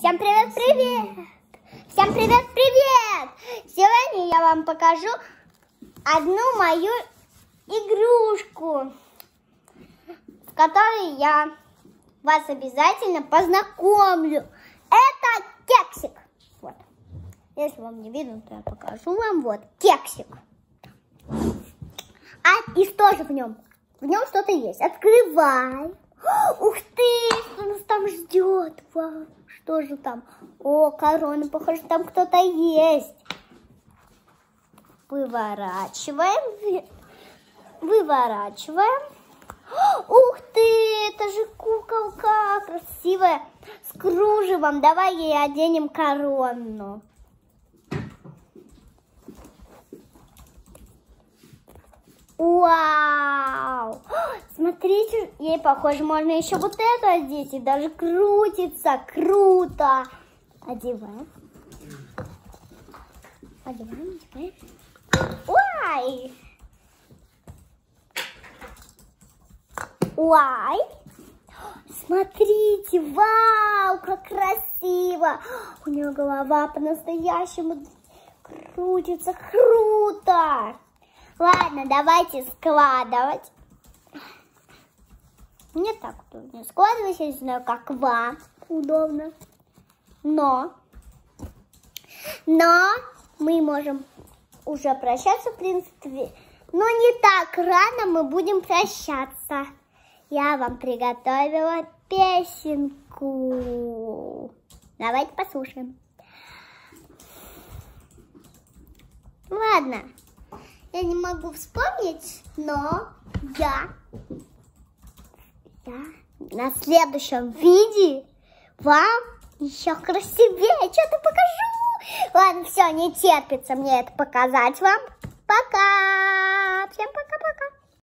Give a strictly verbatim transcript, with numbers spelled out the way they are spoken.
Всем привет-привет! Всем привет-привет! Сегодня я вам покажу одну мою игрушку, с которой я вас обязательно познакомлю. Это кексик. Вот. Если вам не видно, то я покажу вам. Вот, кексик. А и что же в нем? В нем что-то есть. Открывай. Ух ты, что нас там ждет? Вау, что же там? О, корона, похоже, там кто-то есть. Выворачиваем. Выворачиваем. Ух ты, это же куколка красивая. С кружевом. Давай ей оденем корону. Вау! Смотрите, ей, похоже, можно еще вот это одеть. И даже крутится. Круто! Одеваем. Одеваем, одеваем. Ой! Ой! Смотрите, вау, как красиво! У нее голова по-настоящему крутится. Круто! Ладно, давайте складывать. Мне так удобно складывать, я не знаю, как вам удобно. Но, но мы можем уже прощаться, в принципе. Но не так рано мы будем прощаться. Я вам приготовила песенку. Давайте послушаем. Ладно. Я не могу вспомнить, но я, я на следующем видео вам еще красивее что-то покажу. Ладно, все, не терпится мне это показать вам. Пока! Всем пока-пока!